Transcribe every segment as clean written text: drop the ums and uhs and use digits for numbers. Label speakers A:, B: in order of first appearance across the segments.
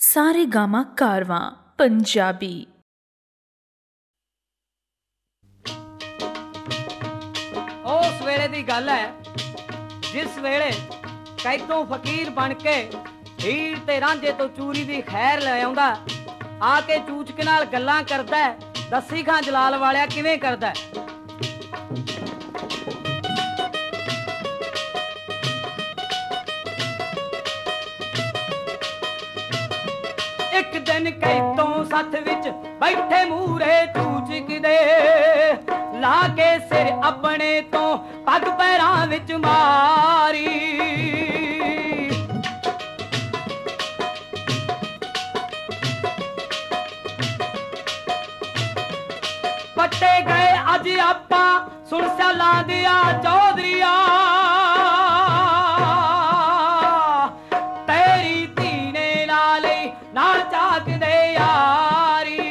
A: सारेगामा कारवां पंजाबी।
B: उस वेले दी गल है जिस वेले कैथों फकीर बन के हीर ते रांझे तो चूरी दी खैर ले आउंदा, आके चूचक नाल गल्लां करदा। दस्सी खां जलाल वालिया किवें करदा। एक दिन कैथों सथ विच बैठे मूरे चूचक दे, ला के सिर अपने तो पग पैरां विच मारी। पट्टे गए अज आपा सुन स्यालां दिया चौधरिया, तेरी धी ने ला लई ना चाक दे यारी।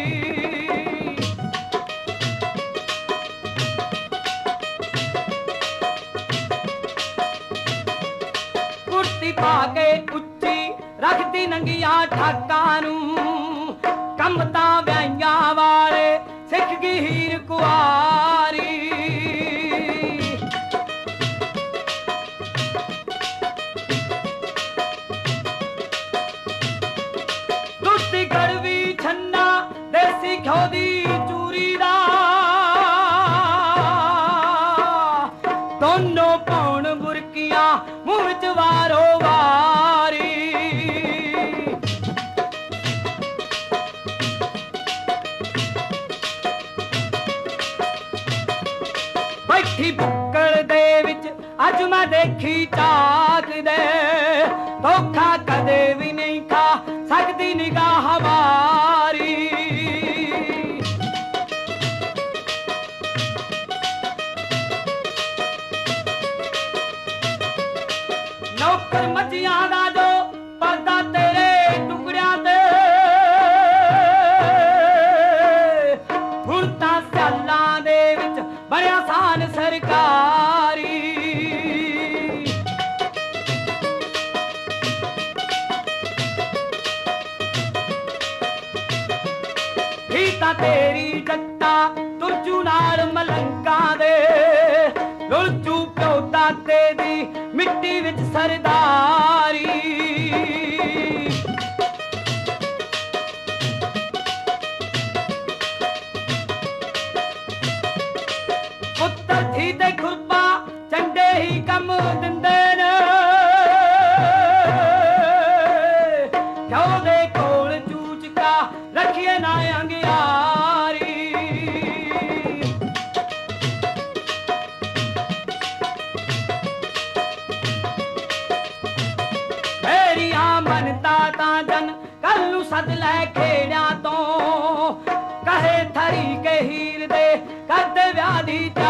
B: कुर्ती पाके उच्ची रखती नंगिया ठाकां नूं, कम तां व्याहियां वाले सिख गई हीर कुआरी। दुधी गड़वी छन्ना देसी घ्यो दी चूरी दा, दोनों पौन बुरकियां मुंह च वारो वारी। बैठी बुक्कड़ दे विच अज मैं देखी चाक दे, धोखा कदे भी नहीं खा सकदी निगाह हमारी। नौकर मजियां दा जो पर्दा तेरे टुकड़ियां ते, हुण तां स्यालां दे विच बड़िया सान सरकारी। ही तां तेरी जट्टा तुरचू नाल मलंका दे, लुलचू प्यो दाते दी मिट्टी विच सरदारी। पुत्तर थी ते खुरपा चंडे ही कम दिंदे ने, क्यों दे कोल चूचका रखिए ना अंगियारी। मेरिया मनता तां जन कल नूं सद लै खेड़ियां तो, कहे थरी के हीर दे करदे व्याह दी